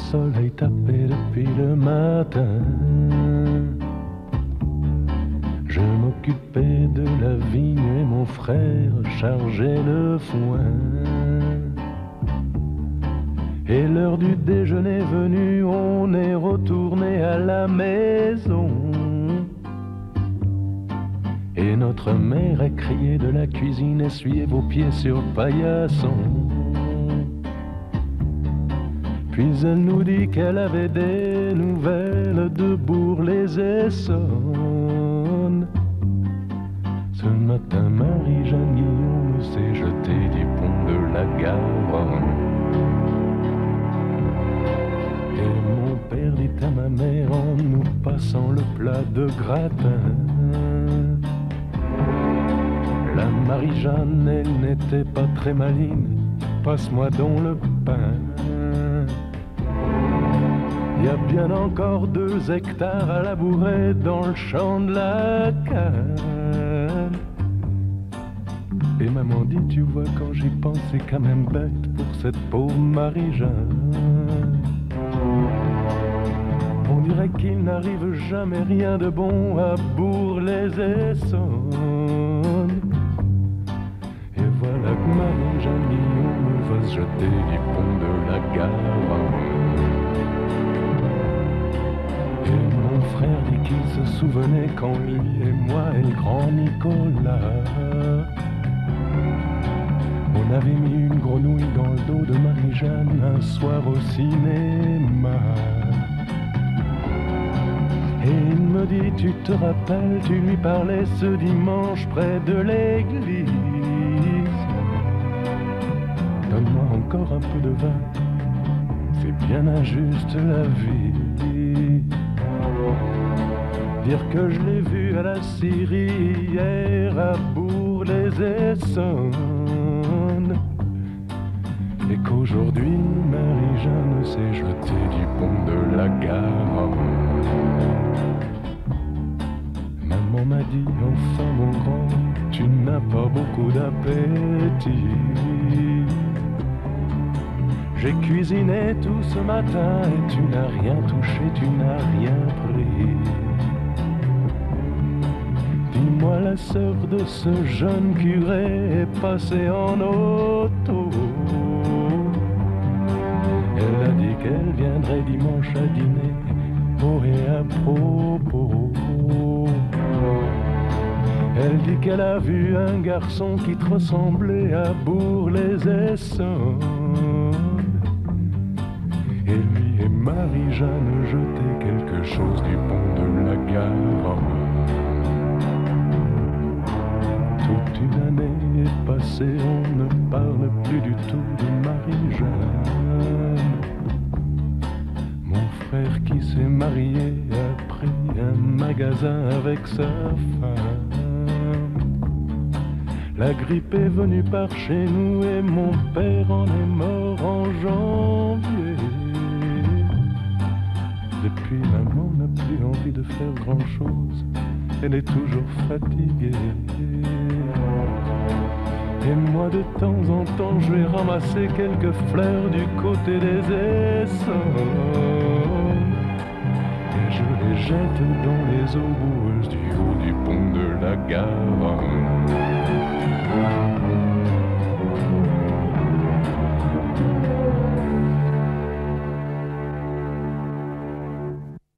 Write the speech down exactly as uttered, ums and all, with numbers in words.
soleil tapait depuis le matin. Je m'occupais de la vigne et mon frère chargeait le foin. Et l'heure du déjeuner venue, on est retourné à la maison. Et notre mère a crié de la cuisine, essuyez vos pieds sur le paillasson. Puis elle nous dit qu'elle avait des nouvelles de Bourg-les-Essonnes. Ce matin, Marie-Jeanne Guillaume s'est jetée du pont de la Garonne. Et mon père dit à ma mère en nous passant le plat de gratin: la Marie-Jeanne, elle n'était pas très maligne, passe-moi donc le pain. Il y a bien encore deux hectares à labourer dans le champ de la canne. Et maman dit, tu vois, quand j'y pense, c'est quand même bête pour cette pauvre Marie-Jeanne. On dirait qu'il n'arrive jamais rien de bon à Bourg-les-Essonnes. Et voilà que Marie-Jeanne Guillaume va se jeter du pont de la Garonne. Et mon frère dit qu'il se souvenait quand lui et moi et le grand Nicolas, on avait mis une grenouille dans le dos de Marie-Jeanne un soir au cinéma. Et il me dit, tu te rappelles, tu lui parlais ce dimanche près de l'église. Donne-moi encore un peu de vin, c'est bien injuste la vie. Dire que je l'ai vu à la Syrie hier à Bourg-les-Essonnes, et qu'aujourd'hui Marie-Jeanne s'est jetée du pont de la Garonne. Maman m'a dit, enfin mon grand, tu n'as pas beaucoup d'appétit. J'ai cuisiné tout ce matin et tu n'as rien touché, tu n'as rien pris. Dis-moi, la sœur de ce jeune curé est passée en auto. Elle a dit qu'elle viendrait dimanche à dîner, pour et à propos. Elle dit qu'elle a vu un garçon qui te ressemblait à Bourg-les-Essonnes. Et lui et Marie-Jeanne jetaient quelque chose du pont de la Garonne. Toute une année est passée, on ne parle plus du tout de Marie-Jeanne. Mon frère qui s'est marié a pris un magasin avec sa femme. La grippe est venue par chez nous et mon père en est mort en janvier. Depuis, maman n'a plus envie de faire grand-chose, elle est toujours fatiguée. Et moi de temps en temps je vais ramasser quelques fleurs du côté des Essonnes, et je les jette dans les eaux boueuses du haut du pont de la Garonne.